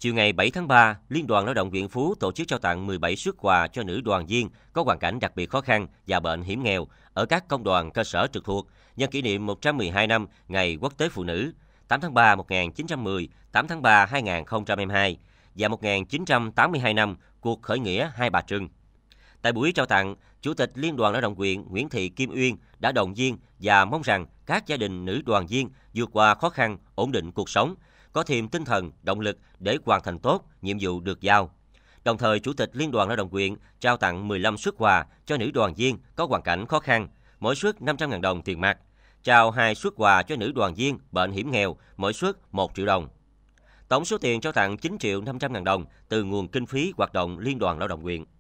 Chiều ngày 7 tháng 3, Liên đoàn Lao động huyện Phú tổ chức trao tặng 17 suất quà cho nữ đoàn viên có hoàn cảnh đặc biệt khó khăn và bệnh hiểm nghèo ở các công đoàn cơ sở trực thuộc nhân kỷ niệm 112 năm Ngày Quốc tế Phụ nữ 8 tháng 3 1910, 8 tháng 3 2022 và 1982 năm cuộc khởi nghĩa Hai Bà Trưng. Tại buổi trao tặng, Chủ tịch Liên đoàn Lao động huyện Nguyễn Thị Kim Uyên đã động viên và mong rằng các gia đình nữ đoàn viên vượt qua khó khăn, ổn định cuộc sống, có thêm tinh thần, động lực để hoàn thành tốt nhiệm vụ được giao. Đồng thời, Chủ tịch Liên đoàn Lao động huyện trao tặng 15 suất quà cho nữ đoàn viên có hoàn cảnh khó khăn, mỗi suất 500.000 đồng tiền mặt, trao 2 suất quà cho nữ đoàn viên bệnh hiểm nghèo, mỗi suất 1 triệu đồng. Tổng số tiền trao tặng 9.500.000 đồng từ nguồn kinh phí hoạt động Liên đoàn Lao động huyện.